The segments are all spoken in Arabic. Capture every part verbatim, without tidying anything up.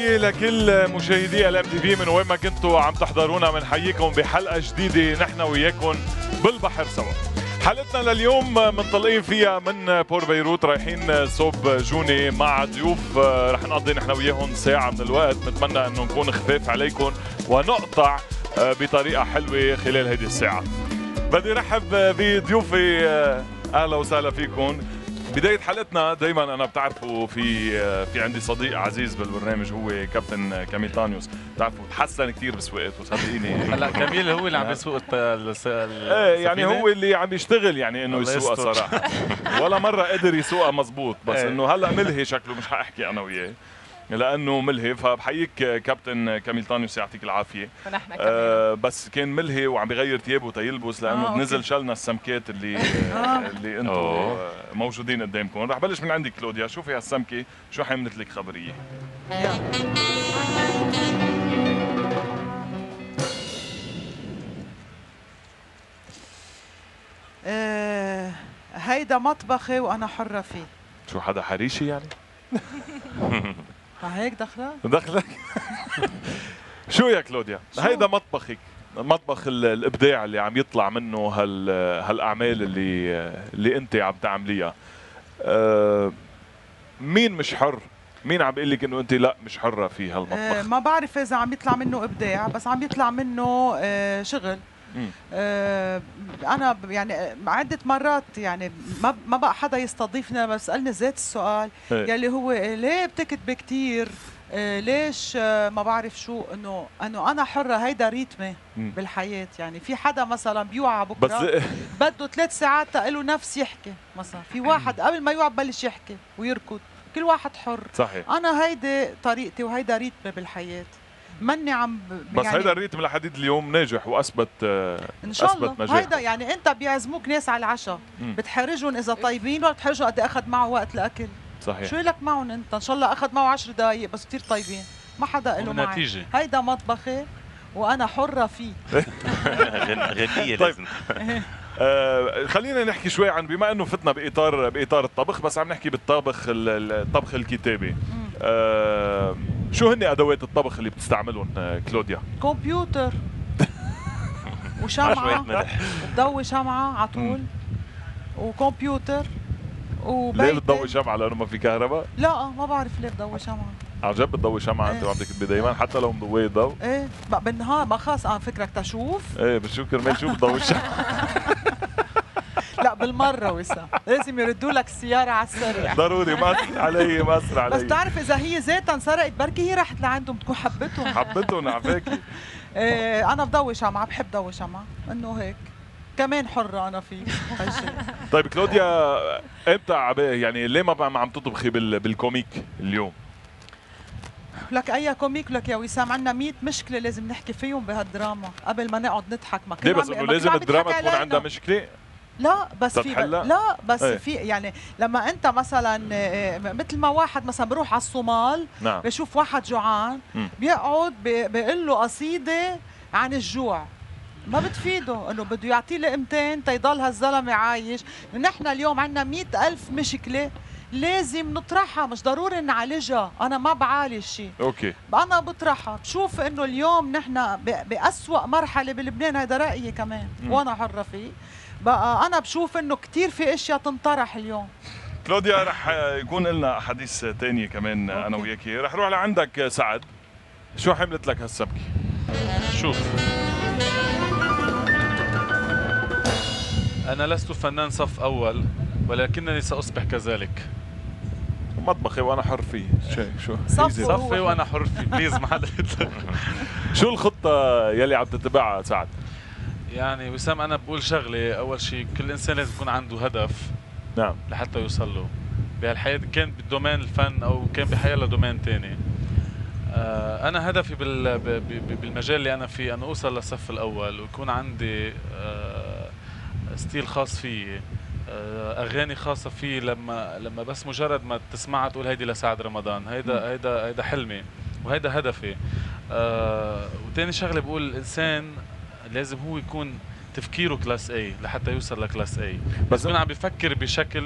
تحية لكل مشاهدي ال ام تي في من وين ما كنتوا عم تحضرونا، بنحييكم بحلقة جديدة نحن وياكم بالبحر سوا. حلقتنا لليوم منطلقين فيها من بور بيروت رايحين صوب جوني مع ضيوف رح نقضي نحن وياهم ساعة من الوقت، نتمنى انه نكون خفاف عليكم ونقطع بطريقة حلوة خلال هذه الساعة. بدي رحب بضيوفي، اهلا وسهلا فيكم. بداية حلقتنا دايما انا بتعرفوا في في عندي صديق عزيز بالبرنامج هو كابتن كاميل تانيوس، بتعرفوا تحسن كثير بسواقته صدقيني. هلا كاميل هو اللي عم يسوق ايه يعني هو اللي عم يشتغل يعني انه يسوقها صراحة. ولا مرة قدر يسوقها مزبوط، بس انه هلا ملهي شكله مش حاحكي انا وياه لانه ملهي. فبحييك كابتن كاميل تانيوس يعطيك العافيه. ونحن كمان آه بس كان ملهي وعم بغير ثيابه تيلبس لانه آه نزل شلنا السمكات اللي آه اللي انتم موجودين قدامكم. رح بلش من عندك كلوديا، شوفي هالسمكه شو حملت لك خبريه؟ آه هيدا مطبخي وانا حرة فيه. شو حدا حريشي يعني؟ هيك دخلك؟ دخلك؟ شو يا كلوديا؟ شو؟ هيدا مطبخك، مطبخ الابداع اللي عم يطلع منه هال هالاعمال اللي اللي انت عم تعمليها. أه مين مش حر؟ مين عم بيقول لك انه انت لا مش حره في هالمطبخ؟ أه ما بعرف اذا عم يطلع منه ابداع، بس عم يطلع منه أه شغل. آه انا يعني عده مرات يعني ما ما بقى حدا يستضيفنا بسالني ذات السؤال يلي هو ليه بتكتبي كثير؟ آه ليش آه ما بعرف شو، انه انه انا حره، هيدا ريتمي بالحياه. يعني في حدا مثلا بيوعى بكره بس بده ثلاث ساعات تقله نفس يحكي، مثلا في واحد قبل ما يوعى ببلش يحكي ويركض، كل واحد حر. صحيح. انا هيدي طريقتي وهيدا ريتمي بالحياه، ماني عم بس يعني هيدا الريتم لحديد اليوم ناجح واثبت ان شاء الله أثبت هيدا. يعني انت بيعزموك ناس على العشاء، بتحرجهم اذا طيبين ولا بتحرجهم قد اخذ معه وقت الاكل؟ صحيح. شو لك معهم انت؟ ان شاء الله اخذ معه عشر دقائق بس كثير طيبين، ما حدا له معي. هيدا مطبخي وانا حره فيه. غنيه لازم. آه خلينا نحكي شوي عن، بما انه فتنا باطار باطار الطبخ، بس عم نحكي بالطبخ الطبخ الكتابي. آه شو هن ادوات الطبخ اللي بتستعملهم كلوديا؟ كمبيوتر وشمعه، بتضوي شمعه على طول وكمبيوتر وبيتي. ليه بتضوي شمعه؟ لانه ما في كهرباء؟ لا ما بعرف ليه بضوي شمعه. عن جد بتضوي شمعه؟ انت وعم تكتبي دايما حتى لو مضويه الضوء؟ ايه بالنهار ما خلص عن فكرك تشوف. ايه بتشوف كرمال شو بتضوي الشمعه؟ لا بالمره وسام لازم يردوا لك السياره على السريع. ضروري، مأثر علي مأثر علي. بس تعرف اذا هي ذاتها انسرقت بركي هي راحت لعندهم بتكون حبتهم. حبتهم عفاكي. ايه انا بضوي شمعه، بحب ضوي شمعه انه هيك كمان حره انا فيه هالشيء. طيب كلوديا، امتى يعني ليه ما عم تطبخي بالكوميك اليوم؟ لك اي كوميك؟ لك يا وسام عندنا مية مشكله لازم نحكي فيهم بهالدراما قبل ما نقعد نضحك. ما ليه بس انه لازم الدراما تكون عندها مشكله؟ لا بس في لا بس ايه. في يعني لما انت مثلا مثل ما واحد مثلا بروح على الصومال، نعم. بشوف واحد جوعان بيقعد بيقول له قصيده عن الجوع، ما بتفيده، انه بده يعطيه لقمتين تيضل هالزلمه عايش. نحن اليوم عندنا مئة ألف مشكله لازم نطرحها، مش ضروري نعالجها. انا ما بعالج شيء، اوكي، انا بطرحها. بشوف انه اليوم نحن بأسوأ مرحله بلبنان، هذا رايي كمان م. وانا حره فيه. بقى انا بشوف انه كثير في اشياء تنطرح اليوم. كلوديا رح يكون لنا احاديث ثانيه كمان أوكي. انا وياكي. رح نروح لعندك سعد، شو حملت لك هالسمكه؟ شوف، انا لست فنان صف اول ولكنني ساصبح كذلك. مطبخي وانا حر فيه. شو صفي وانا حر فيه بليز. ما حدا. شو الخطه يلي عم تتبعها سعد؟ يعني وسام، انا بقول شغله، اول شيء كل انسان لازم يكون عنده هدف. نعم. لحتى يوصل له بهالحياه، كان بالدومين الفن او كان بحياه لدومين ثاني. آه انا هدفي بال بالمجال اللي انا فيه انه اوصل للصف الاول ويكون عندي آه ستيل خاص فيي، آه اغاني خاصه فيه. لما لما بس مجرد ما تسمعها تقول هيدي لسعد رمضان. هيدا هيدا هيدا حلمي وهيدا هدفي. آه وثاني شغله بقول الانسان لازم هو يكون تفكيره كلاس اي لحتى يوصل لكلاس اي، بس يكون عم بيفكر بشكل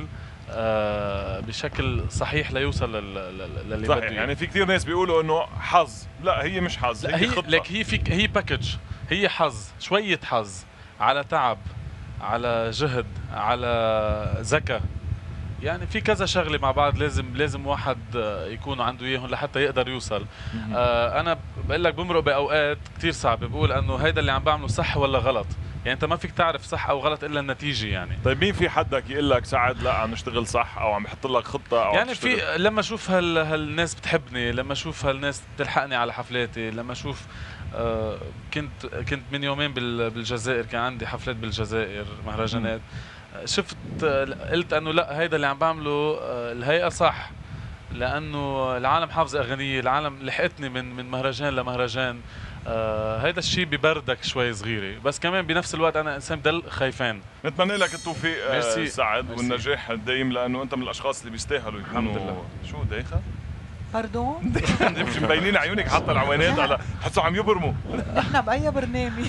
آه بشكل صحيح ليوصل لل- لل- للي صحيح. بده إياه. يعني في كثير ناس بيقولوا انه حظ، لا هي مش حظ، لا هي هي خطه. لك هي في هي باكج، هي حظ، شويه حظ على تعب، على جهد، على ذكاء. يعني في كذا شغله مع بعض لازم لازم واحد آه، يكون عنده اياهم لحتى يقدر يوصل. آه انا بقول لك بمرق باوقات كثير صعب بقول انه هيدا اللي عم بعمله صح ولا غلط، يعني انت ما فيك تعرف صح او غلط الا النتيجه يعني. طيب مين في حدك يقول لك سعد لا عم نشتغل صح، او عم يحط لك خطه، او عم يعني تشتغل؟ في لما اشوف هال هالناس بتحبني، لما اشوف هالناس بتلحقني على حفلاتي، لما اشوف آه كنت كنت من يومين بال- بالجزائر، كان عندي حفلات بالجزائر مهرجانات. آه، شفت آه، قلت انه لا هيدا اللي عم بعمله آه الهيئه صح، لانه العالم حافظ اغنيه، العالم لحقتني من من مهرجان لمهرجان. آه هيدا الشيء ببردك شوي صغيره، بس كمان بنفس الوقت انا انسان بدل خايفان. نتمنى لك التوفيق آه، ميرسي. سعد، ميرسي. والنجاح الدائم، لانه انت من الاشخاص اللي بيستاهلوا يكونوا. الحمد لله. شو دايخه؟ باردون. مش مبينين عيونك حتى العوانات على حسوا عم يبرموا. نحن باي برنامج؟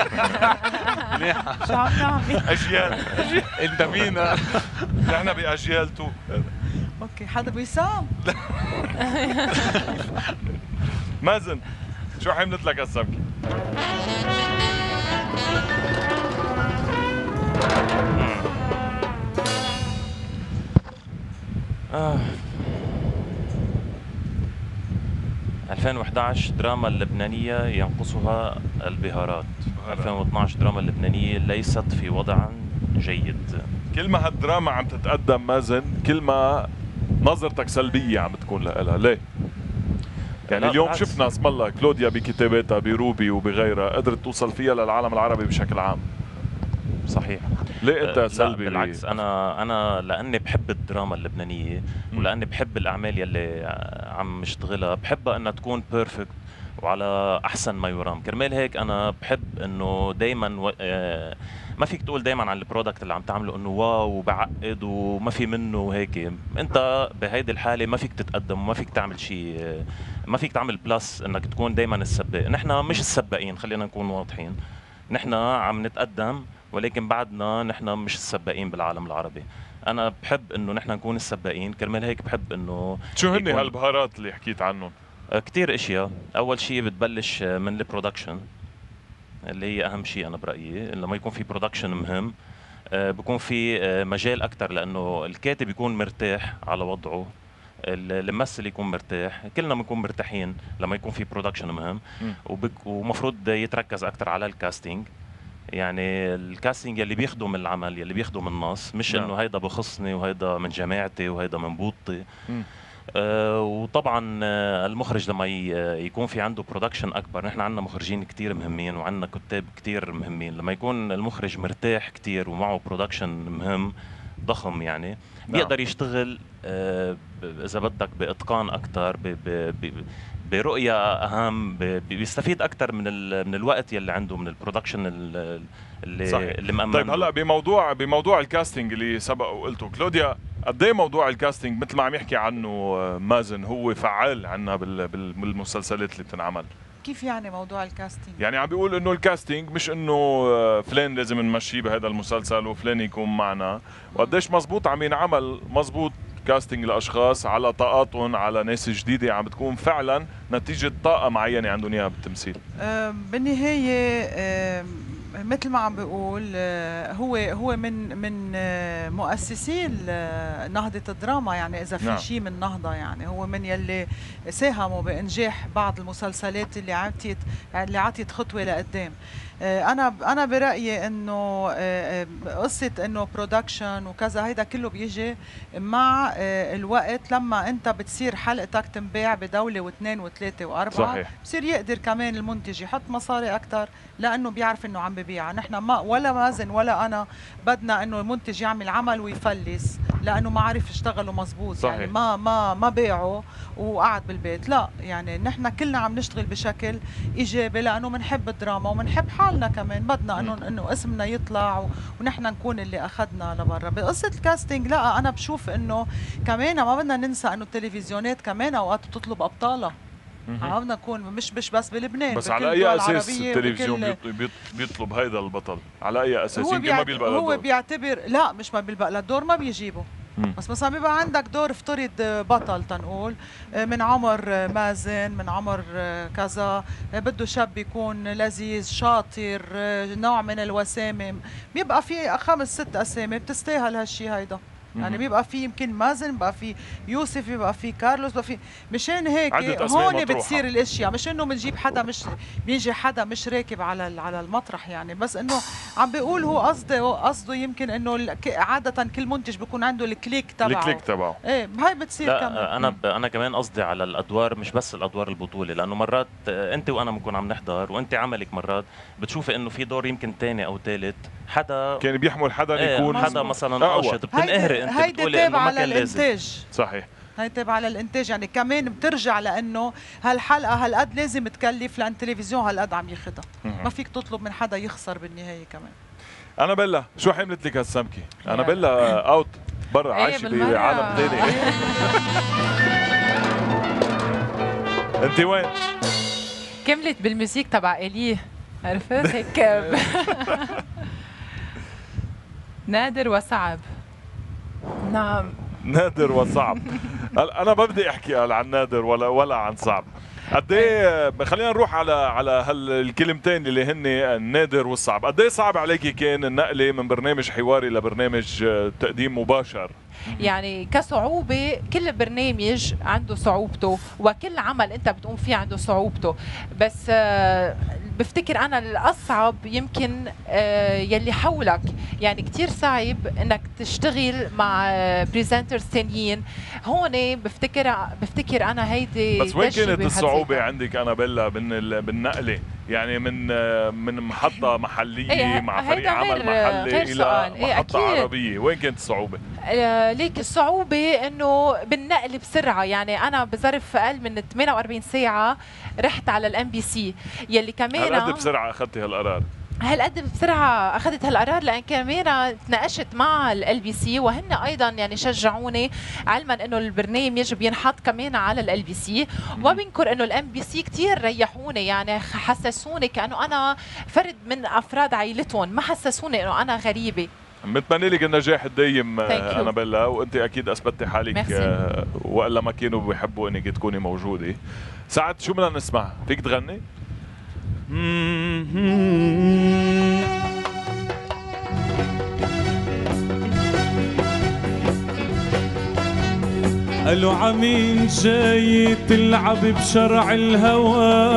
شو عم نعمل؟ اجيال. انت مين؟ نحن باجيال تو. اوكي، حدا بيسام؟ مازن، شو حملت لك السمكه؟ آه. ألفين وإحدى عشر دراما اللبنانية ينقصها البهارات. ألفين واثني عشر دراما اللبنانية ليست في وضع جيد. كل ما هالدراما عم تتقدم مازن، كل ما نظرتك سلبيه عم تكون لها، ليه؟ يعني لا اليوم بالعكس. شفنا اسم الله كلوديا بكتاباتها بروبي وبغيرها قدرت توصل فيها للعالم العربي بشكل عام. صحيح. ليه انت آه، سلبي؟ لا بالعكس، انا انا لاني بحب الدراما اللبنانيه، مم. ولاني بحب الاعمال يلي عم اشتغلها، بحبها انها تكون بيرفكت وعلى احسن ما يرام. كرمال هيك انا بحب انه دائما و... آه، ما فيك تقول دائما عن البرودكت اللي عم تعمله انه واو وبعقد وما في منه وهيك. انت بهيدي الحاله ما فيك تتقدم وما فيك تعمل شيء، آه، ما فيك تعمل بلس انك تكون دائما السباق. نحن مش السباقين، خلينا نكون واضحين. نحن عم نتقدم، ولكن بعدنا نحن مش السباقين بالعالم العربي. انا بحب انه نحن نكون السباقين، كرمال هيك بحب انه شو هن يكون- هالبهارات اللي حكيت عنهم؟ آه، كتير اشياء. اول شيء بتبلش آه، من البرودكشن، اللي هي اهم شيء انا برايي. لما يكون في برودكشن مهم، آه، بكون في آه، مجال اكثر، لانه الكاتب يكون مرتاح على وضعه، ال- الممثل يكون مرتاح، كلنا بنكون مرتاحين لما يكون في برودكشن مهم. مم. وبك- ومفروض يتركز اكثر على الكاستينج. يعني الكاستنج يلي بيخدم العمل، يلي بيخدم النص، مش نعم. انه هيدا بخصني وهيدا من جماعتي وهيدا من بوطي. مم. آه وطبعا آه المخرج لما ي- يكون في عنده برودكشن اكبر، نحن عندنا مخرجين كتير مهمين وعندنا كتاب كتير مهمين. لما يكون المخرج مرتاح كتير ومعه برودكشن مهم ضخم، يعني نعم. بيقدر يشتغل آه ب- اذا بدك باتقان اكثر، ب- ب- ب- برؤيه اهم، ب- ب- بيستفيد اكثر من ال- من الوقت يلي عنده، من البرودكشن ال- اللي صحيح. اللي مأمن طيب له. هلا بموضوع بموضوع الكاستنج اللي سبق وقلته، كلوديا قد ايه موضوع الكاستنج مثل ما عم يحكي عنه آه، مازن هو فعال عنا بال- بال- بالمسلسلات اللي بتنعمل؟ كيف يعني موضوع الكاستنج؟ يعني عم بيقول انه الكاستنج مش انه آه، فلان لازم نمشيه بهذا المسلسل وفلان يكون معنا، وقديش مزبوط عم ينعمل مزبوط كاستنج لاشخاص على طاقاتهم، على ناس جديده عم بتكون فعلا نتيجه طاقه معينه عندهم اياها بالتمثيل. آم، بالنهاية آم، مثل ما عم بقول، آه، هو هو من من آه، مؤسسي ال- نهضة الدراما. يعني إذا في نعم. شيء من نهضة، يعني هو من يلي ساهموا بإنجاح بعض المسلسلات اللي عطيت اللي عطيت خطوة لقدام. آه، أنا أنا برأيي إنه آه، آه، قصة إنه برودكشن وكذا، هيدا كله بيجي مع آه، الوقت. لما أنت بتصير حلقتك تنباع بدولة واثنين وثلاثة وأربعة، صحيح. بصير يقدر كمان المنتج يحط مصاري اكثر، لانه بيعرف انه عم ببيع. نحن ما ولا مازن ولا انا بدنا انه المنتج يعمل عمل ويفلس لانه ما عرف يشتغله مزبوط. صحيح. يعني ما ما ما باعه وقعد بالبيت، لا. يعني نحن كلنا عم نشتغل بشكل ايجابي لانه بنحب الدراما وبنحب حالنا كمان. بدنا انه انه اسمنا يطلع و- ونحن نكون اللي اخذنا لبرا. بقصه الكاستنج، لا انا بشوف انه كمان ما بدنا ننسى انه التلفزيونات كمان اوقات بتطلب ابطالها. عم بدنا نكون مش مش بس بلبنان، بس بكل على اي الدول اساس العربية التلفزيون وبكل- بيط- بيط- بيطلب هيدا البطل؟ على اي اساس؟ هو يمكن ما بيعت... بيلبق هو للدور. بيعتبر لا، مش ما بيلبق للدور، ما بيجيبه. بس مثلا بيبقى عندك دور افترض بطل تنقول من عمر مازن، من عمر كذا، بده شاب يكون لذيذ شاطر، نوع من الوسامه، بيبقى في خمس ست اسامي بتستاهل هالشيء هيدا. يعني بيبقى في يمكن مازن، بيبقى في يوسف، بيبقى في كارلوس، بيبقى في مشان هيك هون بتصير الاشياء، مش انه بنجيب حدا مش بيجي حدا مش راكب على على المطرح يعني، بس انه عم بيقول هو قصده قصده يمكن انه عاده كل منتج بيكون عنده الكليك تبعه الكليك تبعه ايه هاي بتصير لا كمان. انا ب... انا كمان قصدي على الادوار، مش بس الادوار البطوله، لانه مرات انت وانا بنكون عم نحضر وانت عملك مرات بتشوفي انه في دور يمكن ثاني او ثالث حدا كان بيحمل حدا ايه يكون حدا مثلا قاشط، بتنقهري انت بتقولي انه ما كان لازم. صحيح، هي تابعة على الانتاج، يعني كمان بترجع لانه هالحلقه هالقد لازم تكلف لان التلفزيون هالقد عم ياخذها، ما فيك تطلب من حدا يخسر بالنهايه كمان. انا بلا شو حملت لك هالسمكه؟ انا بلا اوت برا عايشه بعالم ثاني. انت وين؟ كملت بالموسيقى تبع اليه، عرفت هيك. نادر وصعب. نعم نادر وصعب. انا ما بدي احكي عن نادر ولا ولا عن صعب. قد ايه خلينا نروح على على هالكلمتين اللي هن النادر والصعب. قد ايه صعب عليكي كان النقله من برنامج حواري لبرنامج تقديم مباشر؟ يعني كصعوبة كل برنامج عنده صعوبته، وكل عمل انت بتقوم فيه عنده صعوبته، بس بفتكر انا الاصعب يمكن يلي حولك، يعني كتير صعب انك تشتغل مع بريزنترز ثانيين. هون بفتكر بفتكر انا هيدي بس وين كانت الصعوبة عندك انا بلا بالنقلة؟ يعني من من محطة محلية ايه مع فريق عمل محلي إلى محطة ايه عربية، وين كانت الصعوبة؟ آه ليك الصعوبة انه بالنقل بسرعة، يعني انا بظرف اقل من ثمانية وأربعين ساعة رحت على الام بي سي، يلي كمان هالقد بسرعة اخذتي هالقرار؟ هالقد بسرعة أخذت هالقرار لأن كمان تناقشت مع ال بي سي، وهن أيضا يعني شجعوني، علما إنه البرنامج بينحط كمان على ال بي سي، وبنكر إنه الام بي سي كثير ريحوني، يعني حسسوني كأنه أنا فرد من أفراد عائلتهم، ما حسسوني إنه أنا غريبة. متمنى لك النجاح الدايم انا بلا، وانت اكيد اثبتي حالك آه والا ما كانوا بيحبوا انك تكوني موجوده. سعد شو بدنا نسمع؟ فيك تغني؟ قالوا عمين جاي تلعب بشرع الهوى،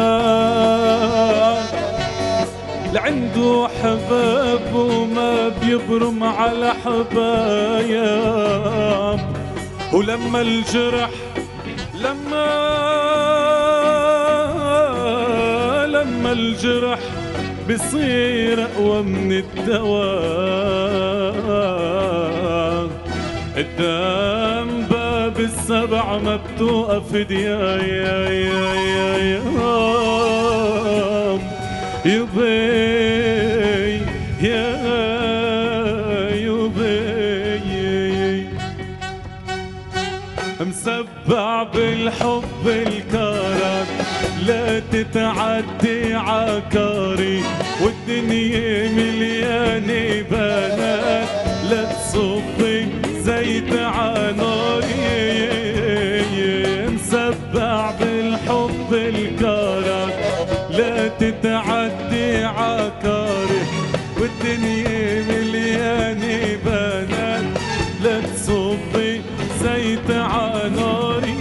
لعنده حباب وما بيبرم على حبايب، ولما الجرح لما لما الجرح بصير أقوى من الدواء، قدام باب السبع ما بتوقف ديايا يا يا يا يبي يا يبي، مسبع بالحب الكرك لا تتعدي عكاري، والدنيا مليانة بنات لا تصبي زيت عناري، مسبع بالحب الكرك لا تتعدي عكاري، والدنيا مليانة بنات لا تصبي زيت عناري،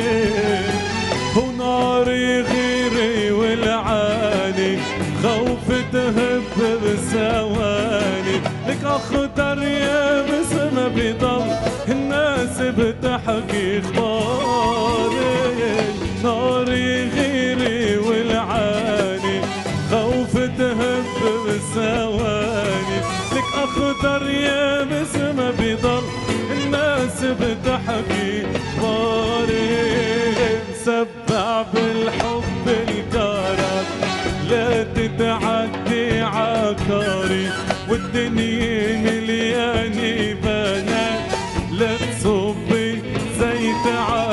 وناري غيري والعاني خوف تهب بثواني، لك اخضر يا بس ما بيضل الناس بتحكي اخباري، ناري غيري والعاني خوف تهب بثواني، لك اخضر يا بس ما بيضل الناس بتحكي اخباري، مسبع بالحب الكرك لا تتعدي عكاري، والدنيا مليانة بنات لا تصبي زيت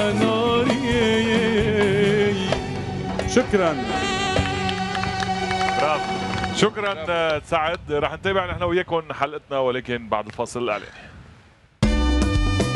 عناري. شكرا. برافو، شكرا سعد. رح نتابع نحن وياكم حلقتنا ولكن بعد الفاصل الاعلاني.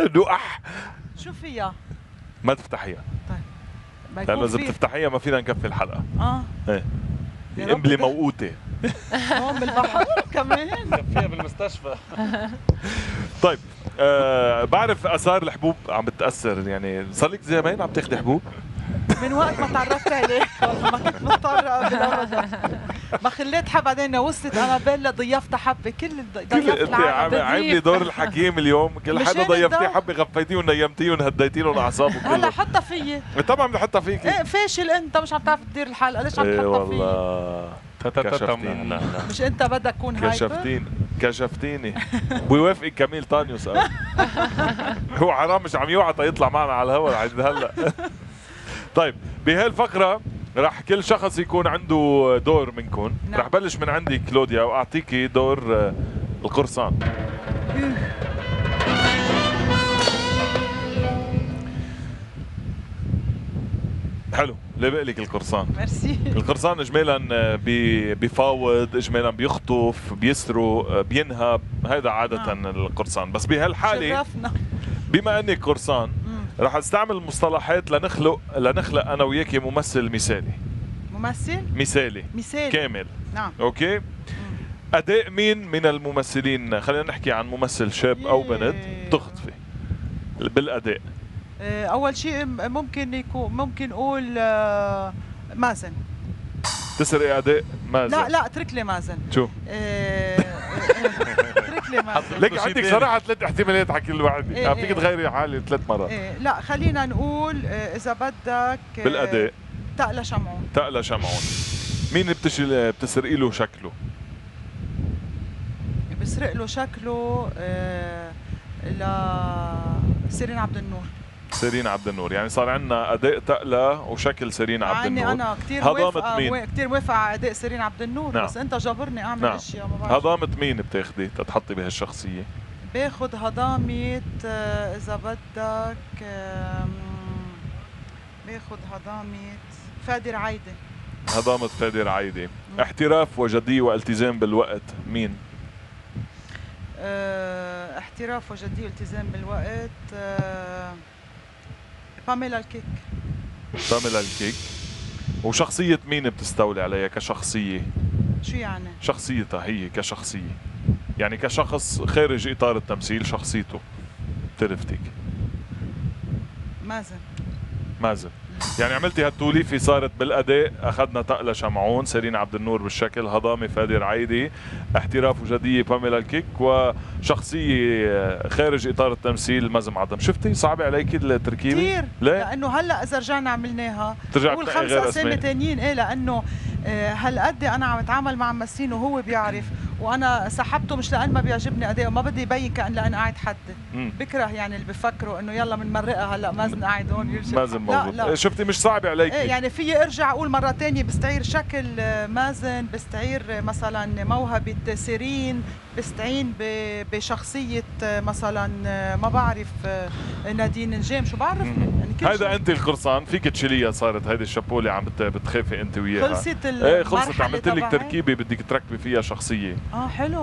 انه اح شو فيها؟ ما تفتحيها ما لانه يكون اذا في بتفتحيها ما فينا نكفي الحلقه. اه ايه يا رب قنبله ده- موقوته. هون بالبحر كمان. فيها بالمستشفى. طيب آه بعرف اثار الحبوب عم بتاثر، يعني صار لك زمان عم تاخذي حبوب؟ من وقت ما تعرفت عليك والله ما كنت مضطرة قبل ابدا، ما خليت حب بعدين وصلت انا بيلا ضيفتها حبة كل الض- كل ضيفت انت عم- العالم. عامله دور الحكيم اليوم، كل مشان حدا ضيفتيه الضوء. حبه غفيتيه ونيمتيه وهديتي لهم اعصابه هلا كله. حطها فيي. طبعا بدي احطها فيكي. ايه فاشل انت مش عم تعرف تدير الحلقة، ليش عم ايه تحطها فيي؟ والله كشفتيني. لا لا مش انت بدك تكون هايبر؟ كشفتيني كشفتيني بيوافقك كميل طانيوس أه؟ هو حرام مش عم يوعى يطلع معنا على الهواء عند هلا. طيب بهالفقره راح كل شخص يكون عنده دور منكم. نعم. راح بلش من عندي كلوديا واعطيكي دور آه، القرصان. حلو ليه لك القرصان. ميرسي. القرصان اجمالا آه، بي- بيفاوض، اجمالا بيخطف، بيسرق، آه، بينهب، هذا عاده نعم. القرصان. بس بهالحاله شرفنا. بما انك قرصان مم. راح استعمل مصطلحات لنخلق لنخلق انا وياكي ممثل مثالي. ممثل؟ مثالي مثال. كامل. نعم. اوكي. اداء مين من الممثلين، خلينا نحكي عن ممثل شاب او بنت ياه. تخطفي بالاداء. آه، اول شيء م- ممكن يكون ممكن اقول آه، مازن. تسرقي اداء مازن؟ لا لا اترك لي مازن. شو؟ آه، آه، اترك لي مازن. ليك شي عندك تاني. صراحه ثلاث احتمالات على كل واحد، إيه يعني فيك إيه. تغيري حالي ثلاث مرات. إيه لا خلينا نقول آه، اذا بدك آه، بالاداء تقلى شمعون. تقلى شمعون. مين بتشل بتسرقي له شكله؟ بسرق له شكله آه، ل سيرين عبد النور. سيرين عبد النور، يعني صار عندنا اداء تقلى وشكل سيرين عبد مع اني النور. انا كثير هضامة موافقه مين؟ مو- كثير موافقه على اداء سيرين عبد النور. نعم. بس انت جابرني اعمل نعم. اشياء ما بعرف. هضامة مين بتاخدي تتحطي بهالشخصية؟ باخذ هضامة آه، اذا بدك آم، باخذ هضامة فادي رعايدة. هضامة فادي رعايدة. احتراف وجدية والتزام بالوقت مين؟ آه، احتراف وجدية والتزام بالوقت آه، باميلا الكيك. باميلا الكيك. وشخصية مين بتستولي عليها كشخصية؟ شو يعني؟ شخصيتها هي كشخصية، يعني كشخص خارج إطار التمثيل شخصيته بتلفتك. مازن. مازن. يعني عملتي هالتوليفة صارت بالأداء، أخذنا تقلى شمعون، سيرين عبد النور بالشكل، هضامة فادي رعايدي، احتراف وجدية باميلا الكيك، وشخصية خارج إطار التمثيل مازن عظم. شفتي صعبة عليك التركيبة؟ كثير ليه؟ لانه هلا اذا رجعنا عملناها ترجع قول تلاقي خمس غير اسامي أسماء. تانيين. ايه لانه آه، هالقد انا عم اتعامل مع ممثلين وهو بيعرف، وانا سحبته مش لان ما بيعجبني اداؤه، ما بدي يبين كان لان قاعد حدد. مم. بكره يعني اللي بفكروا انه يلا بنمرقها هلا مازن قاعد هون يرجع. مازن لا موجود. لا شفتي مش صعبة عليك. ايه يعني في ارجع اقول مره تانية بستعير شكل آه، مازن، بستعير آه، مثلا موهبه سيرين، بستعين ب- بشخصيه آه، مثلا آه، ما بعرف آه، نادين نجام، شو بعرف يعني كل هيدا شيء. انت القرصان فيك تشيليها، صارت هيدي الشابولة عم بت- بتخافي انت وياها. خلصت ايه خلصت، المرحلة عملت لك تبعها؟ تركيبة بدك تركبي فيها شخصية. اه حلو.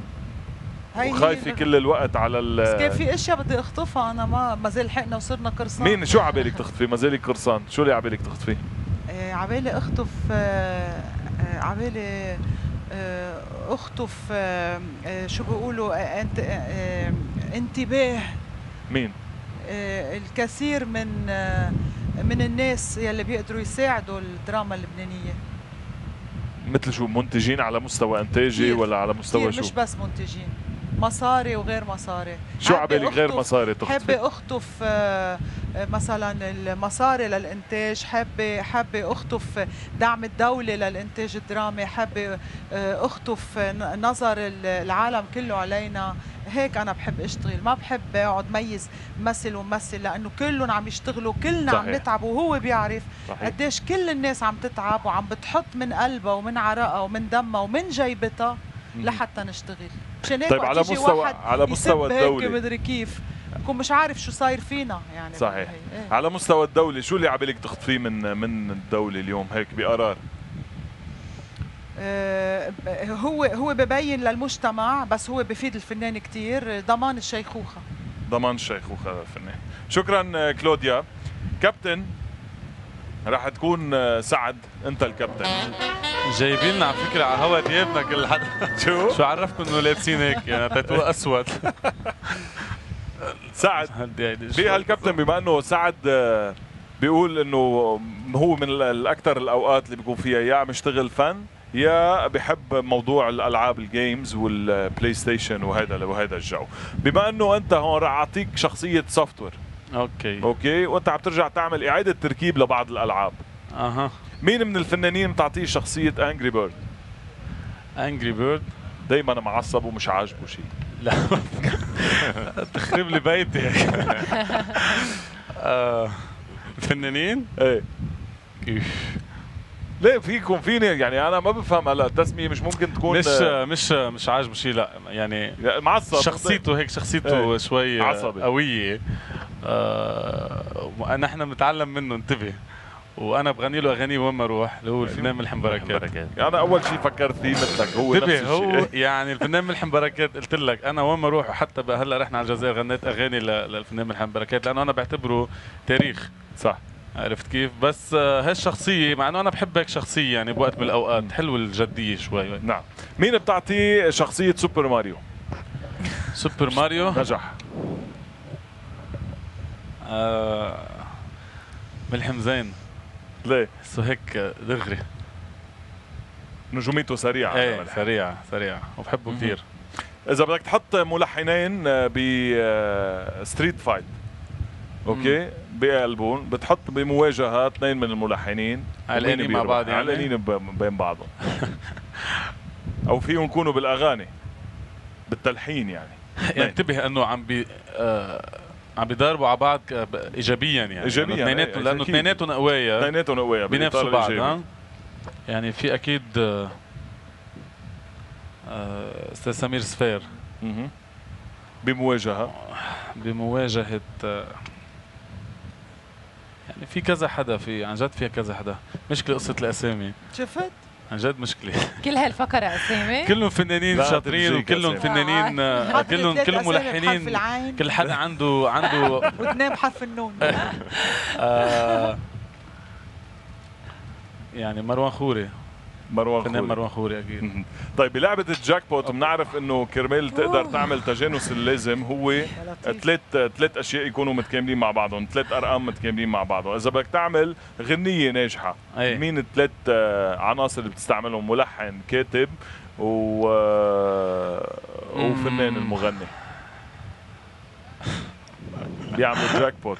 هي وخايفة هي كل الوقت على ال بس كان في اشياء بدي اخطفها انا، ما ما زال لحقنا وصرنا قرصان. مين شو عبالك تخطفي؟ ما زالك قرصان، شو اللي عبالك تخطفي؟ آه عبالي اخطف آه آه عبالي آه اخطف آه آه شو بيقولوا آه انت آه انتباه مين؟ آه الكثير من آه من الناس يلي بيقدروا يساعدوا الدراما اللبنانيه. مثل شو، منتجين على مستوى انتاجي كتير. ولا على مستوى كتير شو؟ مش بس منتجين، مصاري وغير مصاري. شو حابة عبالك غير أخطف- مصاري تخطفي؟ حابة اخطف آه، آه، مثلا المصاري للانتاج، حابة حابة اخطف دعم الدولة للانتاج الدرامي، حابة آه، اخطف ن- نظر ال- العالم كله علينا. هيك انا بحب اشتغل، ما بحب اقعد ميز ممثل وممثل، لانه كلهم عم يشتغلوا، كلنا عم صحيح. نتعب، وهو بيعرف صحيح. قديش كل الناس عم تتعب وعم بتحط من قلبها ومن عرقها ومن دمها ومن جيبتها لحتى نشتغل. مشان هيك طيب وقت على يجي مستوى واحد على مستوى يسب هيك الدولة، مدري كيف بكون مش عارف شو صاير فينا يعني. صحيح. هي. إيه. على مستوى الدولة شو اللي عبالك تخطفيه من من الدولة اليوم هيك بقرار؟ آه، هو هو ببين للمجتمع، بس هو بفيد الفنان كتير، ضمان الشيخوخة. ضمان الشيخوخه للفنان. شكرا كلوديا. كابتن راح تكون سعد، انت الكابتن. جايبين لنا على فكره على هوا ديابنا كل حدا. شو شو عرفكم انه لابسين هيك يعني تاتو اسود. سعد في هالكابتن، بما انه سعد بيقول انه هو من الاكثر الاوقات اللي بيكون فيها يا عم يشتغل فن يا بحب موضوع الالعاب الجيمز والبلاي ستيشن وهذا وهذا الجو. بما انه انت هون راح اعطيك شخصيه سوفت وير، اوكي اوكي، وانت عم ترجع تعمل اعاده تركيب لبعض الالعاب. اها. مين من الفنانين بتعطيه شخصيه انجري بيرد؟ انجري بيرد دايما معصب ومش عاجبه شيء. لا تخرب لي بيتي. آه، فنانين؟ ايه ليه فيكم فيني يعني انا ما بفهم هلا التسميه مش ممكن تكون مش مش مش عاجبه شيء، لا يعني معصب شخصيته هيك، شخصيته ايه. شوي عصبي قويه. آه، نحن بنتعلم منه، انتبه. وانا بغني له اغاني وين ما اروح، اللي هو الفنان ملحم بركات. انا اول شيء فكرت فيه مثلك هو نفس انتبه، هو الشيء. يعني الفنان ملحم بركات قلت لك انا وين ما اروح، وحتى هلا رحنا على الجزائر غنيت اغاني للفنان ملحم بركات لانه انا بعتبره تاريخ. صح، عرفت كيف؟ بس هالشخصيه مع انه انا بحب هيك شخصيه يعني بوقت من الاوقات حلوه الجديه شوي. نعم. مين بتعطيه شخصيه سوبر ماريو؟ سوبر ماريو نجح. آه ملحم زين. ليه؟ سو هيك دغري، نجوميته سريعه. ايه سريعه سريعه وبحبه كثير. اذا بدك تحط ملحنين بستريت فايت، اوكي، بقلبون بتحط بمواجهه اثنين من الملحنين علقانين مع بعض، يعني علقانين بين بعضهم. او فيهم يكونوا بالاغاني بالتلحين يعني. يعني انتبه انه عم بي آه عم بيضاربوا على بعض ايجابيا يعني ايجابيا اثنيناتهم، لانه اثنيناتهم قوايا اثنيناتهم قوايا بينافسوا بعض. ها يعني في اكيد آه استاذ سمير سفير بمواجهه بمواجهه آه يعني في كذا حدا، في عن جد فيها كذا حدا. مشكله قصه الاسامي، شفت عن جد مشكله. كل هالفقره اسامي كلهم فنانين شاطرين وكلهم فنانين آه كلهم كلهم ملحنين. كل حدا عنده عنده واثنين بحرف النون. آه يعني مروان خوري، مروان فنان خوري مروان خوري اكيد. طيب بلعبه الجاك بوت بنعرف انه كرمال تقدر تعمل تجانس اللازم هو ثلاث ثلاث اشياء يكونوا متكاملين مع بعضهم، ثلاث ارقام متكاملين مع بعضهم. اذا بدك تعمل غنيه ناجحه أي. مين الثلاث عناصر اللي بتستعملهم؟ ملحن، كاتب، و وفنان المغني بيعملوا جاك بوت.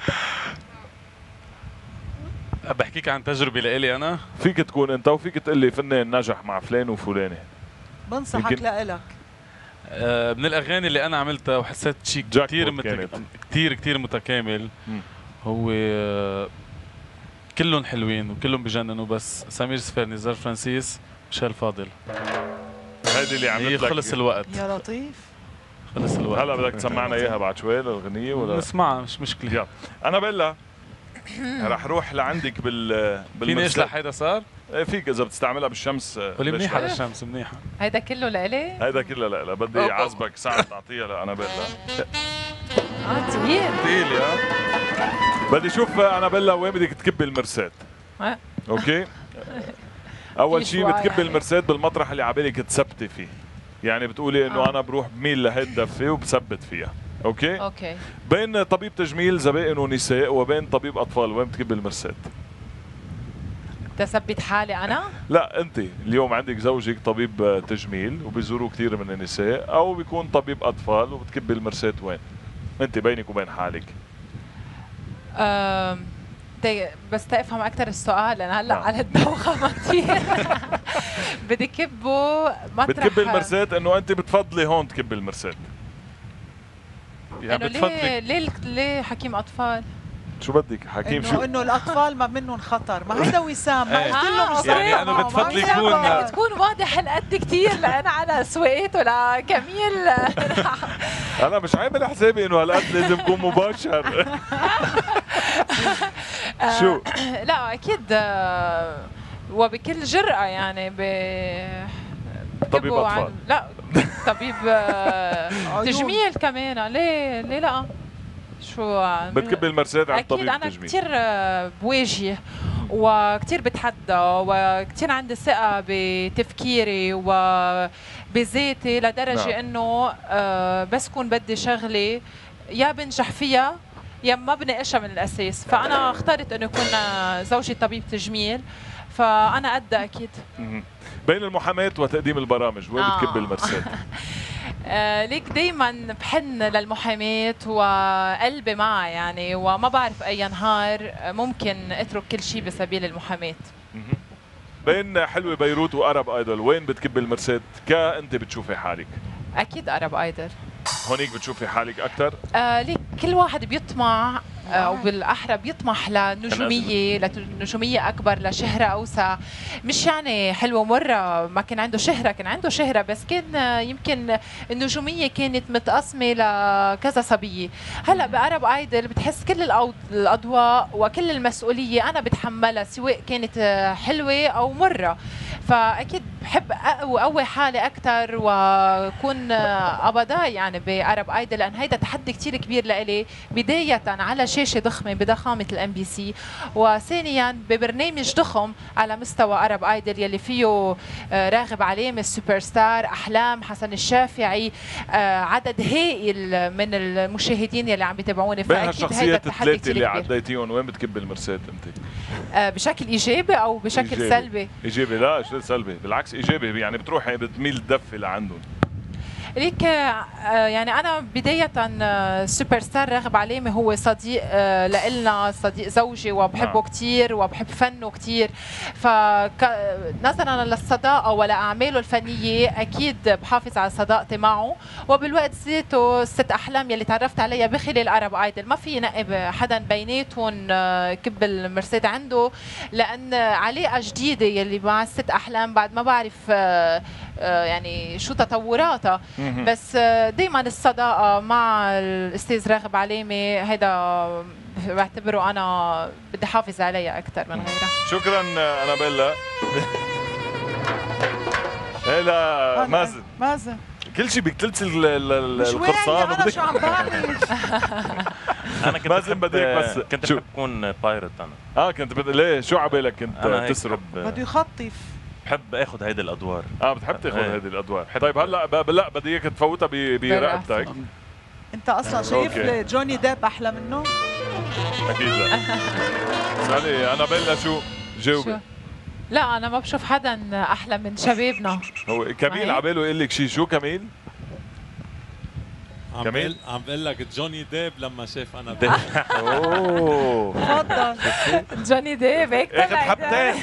بحكيك عن تجربه لإلي انا. فيك تكون انت وفيك تقول لي فنان نجح مع فلان وفلانه. بنصحك لإلك آه من الاغاني اللي انا عملتها وحسيت شيء كثير متك... كثير كثير متكامل. م. هو آه كلهم حلوين وكلهم بجننوا، بس سمير سفير، نزار فرانسيس، ميشيل فاضل، هذه اللي عملت لك. خلص الوقت يا لطيف، خلص الوقت. هلا بدك تسمعنا اياها بعد شوي للغنيه ولا نسمعها؟ مش مشكله. يلا انا بلا رح روح لعندك بال بالمرسل. فيني اشلح هيدا صار؟ ايه فيك اذا بتستعملها بالشمس. قولي منيحه للشمس، منيحه. هيدا كله لإلي؟ هيدا كله لا لا بدي اعذبك ساعه تعطيها لانابيلا. اه تقيل تقيل يا بدي شوف انابيلا وين بدك تكبي المرسات. اوكي اول شيء بتكبي المرسات بالمطرح اللي عبالك تثبتي فيه، يعني بتقولي انه انا بروح بميل لهي الدفه وبثبت فيها. اوكي اوكي. بين طبيب تجميل زبائن ونساء وبين طبيب اطفال وين بتكبي المرسات؟ تثبت حالي انا؟ لا انت اليوم عندك زوجك طبيب تجميل وبيزوروه كثير من النساء، او بيكون طبيب اطفال وبتكبي المرسات وين؟ انت بينك وبين حالك. أم بس تفهم اكثر السؤال لان هلا على الدوخه ما كثير. بدي كبه مطرح. بتكبي المرسات انه انت بتفضلي هون تكبي المرسات. يعني ليه ليه ليه حكيم اطفال؟ شو بدك حكيم؟ شو انه الاطفال ما منهم خطر، ما هيدا وسام ما قلت له مش يعني انا بتفضلي يكون بدك تكون واضح القد كثير لان على سويته لكميل. انا مش عامل حسابي انه هالقد لازم يكون مباشر. شو؟ لا اكيد وبكل جرأة يعني ب طبيب اطفال. لا طبيب تجميل كمان، ليه ليه لا؟ شو بتكبي المرسيد على اكيد طبيب انا التجميل. كثير بواجه وكثير بتحدى وكثير عندي ثقه بتفكيري وبذاتي لدرجه نعم. انه آه، بس كون بدي شغله يا بنجح فيها يا ما بناقشها من الاساس، فانا اخترت انه يكون زوجي طبيب تجميل، فانا قد اكيد. مهم. بين المحاماة وتقديم البرامج وين آه. بتكبي المرسيد؟ آه، ليك دايما بحن للمحاماة وقلبي معها يعني، وما بعرف اي نهار ممكن اترك كل شيء بسبيل المحاماة. مهم. بين حلوة بيروت وأرب ايدول وين بتكبي المرسيد؟ كأنت بتشوفي حالك؟ اكيد ارب ايدل. هونيك بتشوفي حالك أكثر؟ آه ليك كل واحد بيطمع آه، او بالاحرى بيطمح لنجوميه لنجوميه اكبر، لشهره اوسع. مش يعني حلوه مره ما كان عنده شهره، كان عنده شهره بس كان آه، يمكن النجوميه كانت متقسمه لكذا صبيه. هلا بأرب ايدل بتحس كل الأو- الاضواء وكل المسؤوليه انا بتحملها سواء كانت آه، حلوه او مره، فاكيد بحب اقوي قوي حالي اكثر واكون آه، ابدا يعني بأرب ايدل، لان هيدا تحدي كثير كبير لإلي، بدايه على شاشه ضخمه بضخامه الام بي سي، وثانيا ببرنامج ضخم على مستوى أرب ايدل يلي فيه آه، راغب علامه السوبر ستار، احلام حسن الشافعي، آه، عدد هائل من المشاهدين يلي عم بيتابعوني، بين فاكيد هيدا هالشخصيات التحدي الثلاثة كثير اللي كبير. عديتيهم وين بتكبي المرسيد أنت؟ آه، بشكل ايجابي او بشكل إيجابي. سلبي؟ إيجابي. لا شو سلبي، بالعكس إيجابي، يعني بتروحي بتميل الدفة لعندهم. ليك آه، يعني انا بدايه آه، سوبر ستار راغب علامه هو صديق آه، لإلنا، صديق زوجي وبحبه نعم. كثير وبحب فنه كثير، فنظرا للصداقه ولاعماله الفنيه اكيد بحافظ على صداقتي معه، وبالوقت ذاته الست احلام يلي تعرفت عليها بخلال أرب ايدل ما في نقب حدا بيناتهم آه، كب المرسيد عنده، لان علاقه جديده يلي مع الست احلام بعد ما بعرف آه، آه، يعني شو تطوراتها، بس دائما الصداقه مع الاستاذ راغب علامه هيدا بعتبره انا بدي حافظ عليها اكثر من غيرها. شكرا أنابيلا. هلا مازن، مازن كل شيء بدك تلبسي ال- ال- مش القرصان واعية انا وبدك شو عم بعمل. انا كنت مازن بحب بديك بس كنت شو؟ بحب اكون بايرت انا. اه كنت بد... ليه شو عبالك كنت انا هيك تسرب؟ بحب بده يخطف. بحب اخذ هيدي الادوار. اه بتحب تاخذ إيه. هذه الادوار. طيب هلا ب... لا بدي اياك تفوتها ب... برقبتك. انت اصلا شايف أوكي. جوني ديب احلى منه؟ اكيد لا. اسالي انابيلا شو جاوبي. شو؟ لا انا ما بشوف حدا احلى من شبابنا. هو كميل معي؟ عباله يقول لك شيء، شو كميل؟ عم جميل. بقول عم بقول لك جوني ديب لما شاف انا ديب. اوه تفضل. جوني ديب هيك اخذ طلع حبتين.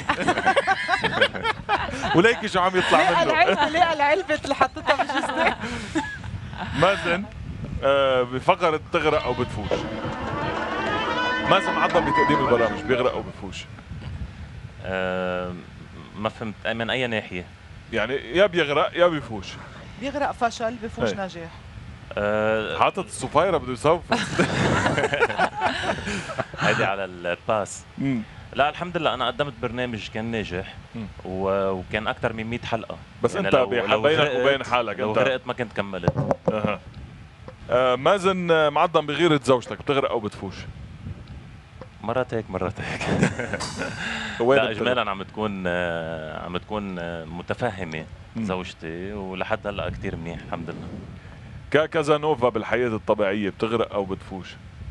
وليكي شو عم يطلع لقى منه. العلبة لقى العلبة اللي حطيتها بجسمي. مازن آه بفقرة تغرق او بتفوش. مازن معظم بتقديم البرامج بيغرق او بفوش. آه، ما فهمت من اي ناحيه. يعني يا بيغرق يا بيفوش. بيغرق فشل بفوش إيه. نجاح. آه، حاطط الصفايرة بده يصفر. هيدي على الباس. مم. لا الحمد لله انا قدمت برنامج كان ناجح مم. و- وكان اكثر من مئة حلقه. بس يعني انت لو- بينك لو غرقت- وبين حالك لو انت. غرقت ما كنت كملت. اها آه مازن آه، معظم بغيرة زوجتك بتغرق او بتفوش؟ مرات هيك مرات هيك. وين لا بتغرق؟ اجمالا عم تكون آه، عم تكون آه، متفهمه مم. زوجتي ولحد هلا كثير منيح الحمد لله. ككازانوفا بالحياة الطبيعية بتغرق او بتفوش؟